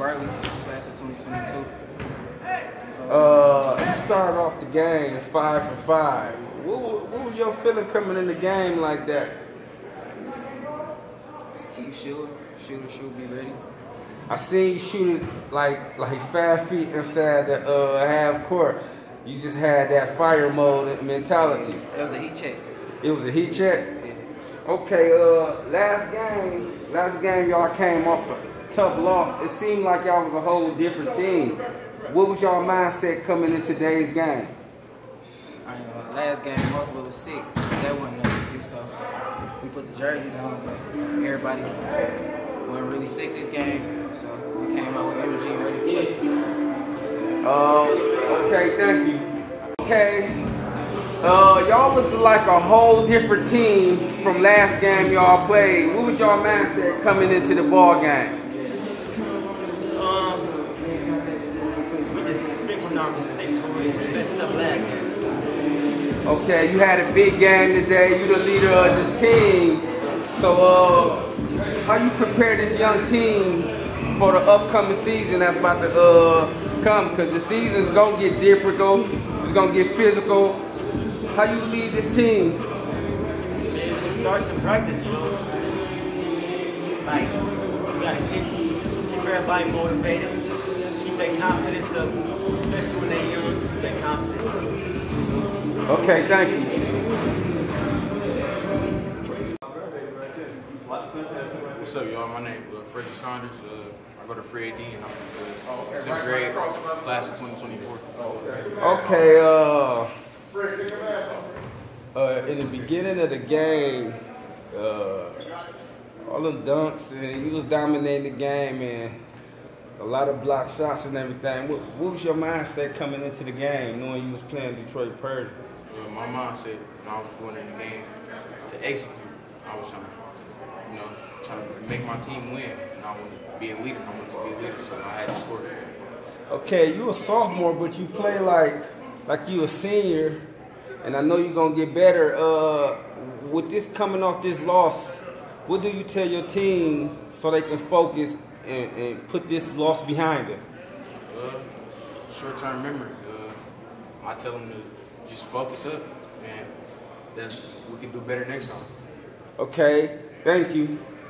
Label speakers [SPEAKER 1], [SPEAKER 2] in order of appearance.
[SPEAKER 1] Bartley, class of 2022.
[SPEAKER 2] You started off the game 5 for 5. What was your feeling coming in the game like that?
[SPEAKER 1] Just keep shooting. Shoot, be ready.
[SPEAKER 2] I seen you shoot it like 5 feet inside the half court. You just had that fire mode mentality.
[SPEAKER 1] It was a heat check.
[SPEAKER 2] It was a heat check?
[SPEAKER 1] Yeah.
[SPEAKER 2] Okay, last game y'all came off a tough loss. It seemed like y'all was a whole different team. What was y'all mindset coming in today's game?
[SPEAKER 1] Last game, most of us was sick. That wasn't no excuse though. We put the jerseys on. Everybody wasn't really sick this game, so we came out with energy and ready to play.
[SPEAKER 2] Okay, thank you. Okay, y'all looked like a whole different team from last game y'all played. What was y'all mindset coming into the ball game?
[SPEAKER 3] We just fixing our mistakes when we messed up last game.
[SPEAKER 2] Okay, you had a big game today. You the leader of this team. So, how you prepare this young team for the upcoming season that's about to come? Because the season's gonna get difficult. It's gonna get physical. How you lead this team?
[SPEAKER 3] It starts in practice, you know. Like, you gotta keep everybody motivated. Keep their confidence up, especially when they're young. Keep their confidence up.
[SPEAKER 2] Okay, thank you.
[SPEAKER 4] What's up, y'all? My name is Frederick. I go to Free AD and I'm in 10th grade, class of 2024.
[SPEAKER 2] Okay, in the beginning of the game, all them dunks and you was dominating the game and a lot of block shots and everything. What was your mindset coming into the game, knowing you was playing Detroit Pershing?
[SPEAKER 4] My mindset when I was going in the game was to execute. I was trying to make my team win. And I wanted to be a leader. I wanted to be a leader, so I had to score.
[SPEAKER 2] Okay, you a sophomore, but you play like you a senior, and I know you're gonna get better. With this coming off this loss, what do you tell your team so they can focus and put this loss behind them?
[SPEAKER 4] Short-term memory. I tell them to just focus up, and that we can do better next time.
[SPEAKER 2] Okay, thank you.